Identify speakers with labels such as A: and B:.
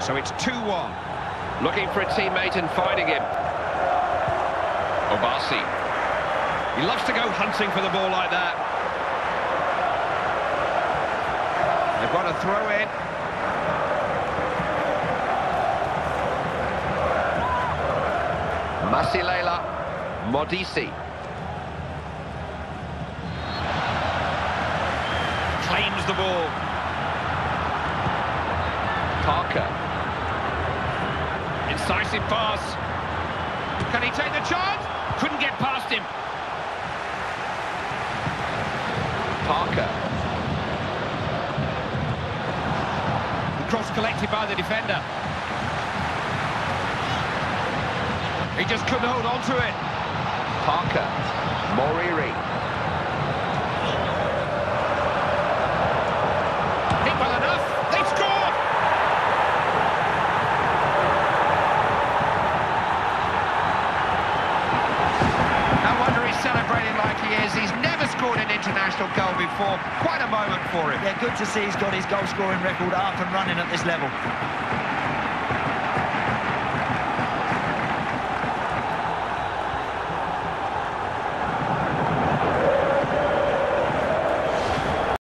A: So it's 2-1.
B: Looking for a teammate and finding him. Obasi.
A: He loves to go hunting for the ball like that. They've got a throw in.
B: Masilela Modisi.
A: Claims the ball.
B: Parker.
A: Incisive pass. Can he take the chance? Couldn't get past him.
B: Parker.
A: The cross collected by the defender. He just couldn't hold on to it.
B: Parker. Moriri.
A: Hit well enough. They've scored! No wonder he's celebrating like he is. He's never scored an international goal before. Quite a moment for him.
C: Yeah, good to see he's got his goal-scoring record up and running at this level.